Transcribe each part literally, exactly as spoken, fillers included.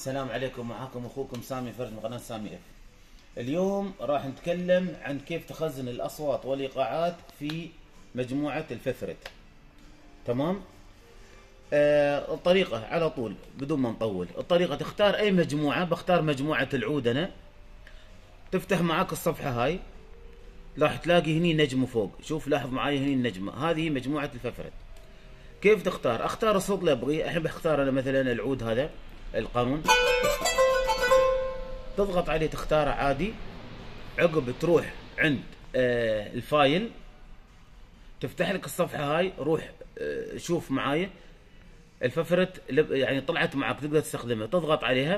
السلام عليكم، معاكم اخوكم سامي فرج من قناة سامي اف. اليوم راح نتكلم عن كيف تخزن الاصوات والايقاعات في مجموعة الفثرت. تمام؟ آه الطريقة على طول بدون ما نطول، الطريقة تختار اي مجموعة، بختار مجموعة العود انا. تفتح معاك الصفحة هاي، راح تلاقي هني نجمة فوق، شوف لاحظ معاي هني النجمة، هذه مجموعة الفثرت. كيف تختار؟ اختار الصوت اللي ابغيه، احب اختار انا مثلا العود هذا القانون، تضغط عليه تختاره عادي. عقب تروح عند آه الفايل، تفتح لك الصفحة هاي، روح آه شوف معايا الففرت يعني طلعت معك تقدر تستخدمها، تضغط عليها.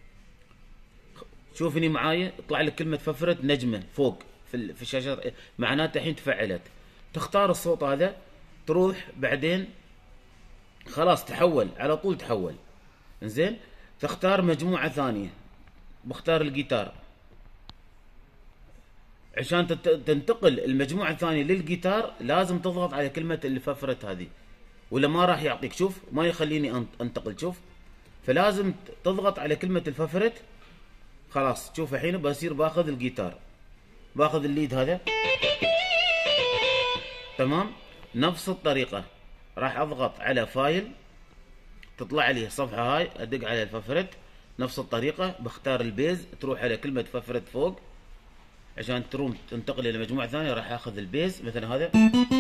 شوف هني معايا طلع لك كلمة ففرت نجمة فوق في في الشاشة، معناته الحين تفعلت. تختار الصوت هذا، تروح بعدين خلاص تحول على طول، تحول. زين، تختار مجموعة ثانية، بختار الجيتار. عشان تنتقل المجموعة الثانية للجيتار لازم تضغط على كلمة الففرت هذه، ولا ما راح يعطيك. شوف ما يخليني انتقل، شوف، فلازم تضغط على كلمة الففرت. خلاص شوف الحين بصير باخذ الجيتار، باخذ الليد هذا. تمام، نفس الطريقة راح اضغط على فايل، تطلع لي الصفحة هاي، ادق على الففرت. نفس الطريقة بختار البيز، تروح على كلمة ففرت فوق عشان تروم تنتقل الى مجموعة ثانية. راح اخذ البيز مثلا هذا.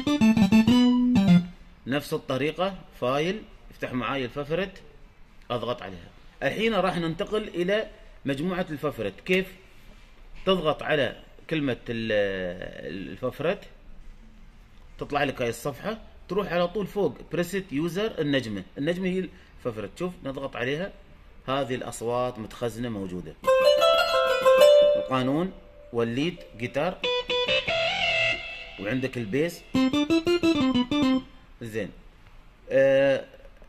نفس الطريقة فايل، افتح معاي الففرت، اضغط عليها. الحين راح ننتقل الى مجموعة الففرت. كيف؟ تضغط على كلمة الففرت، تطلع لك هاي الصفحة، تروح على طول فوق بريست يوزر النجمة، النجمة هي الففرت. شوف نضغط عليها، هذه الاصوات متخزنة موجودة، القانون والليد جيتار، وعندك البيس. زين، آه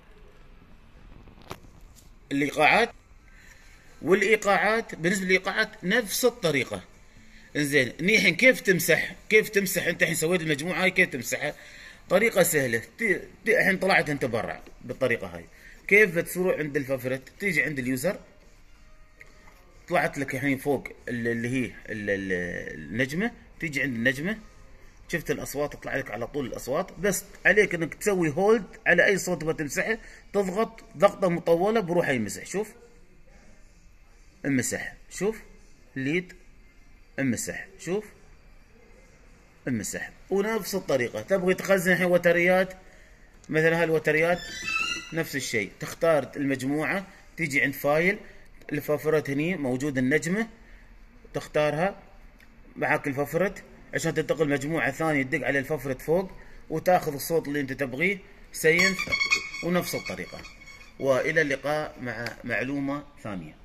الايقاعات والايقاعات بالنسبه للايقاعات نفس الطريقه. زين، الحين كيف تمسح؟ كيف تمسح؟ انت الحين سويت المجموعه هاي، كيف تمسحها؟ طريقه سهله. الحين طلعت انت برا بالطريقه هاي. كيف بتروح عند الففرت؟ تيجي عند اليوزر، طلعت لك الحين فوق اللي هي النجمه، تيجي عند النجمه، شفت الاصوات تطلع لك على طول الاصوات. بس عليك انك تسوي هولد على اي صوت تبغى تمسحه، تضغط ضغطه مطوله بروح يمسح. شوف امسح، شوف ليد امسح، شوف امسح. ونفس الطريقه تبغي تخزن الحين وتريات، مثلا هالوتريات نفس الشيء، تختار المجموعه، تيجي عند فايل، الففرت هني موجود النجمه، تختارها معك الففرت عشان تنتقل مجموعة ثانية، تدق على الففرت فوق وتاخذ الصوت اللي انت تبغيه سينث. ونفس الطريقة. والى اللقاء مع معلومة ثانية.